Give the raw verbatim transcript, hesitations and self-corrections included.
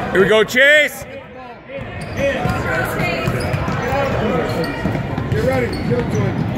Here we go, Chase. Get ready. Give it to him.